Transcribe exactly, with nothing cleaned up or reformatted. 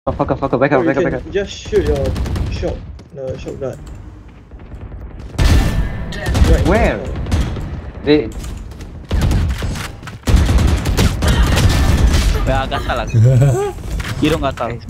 Oh, fuck up, fuck up, back Or up, you back up, can back up. just shoot your shot, the shotgun. Right Where? now. They. 왜 안 갔다 라 이런 갔다.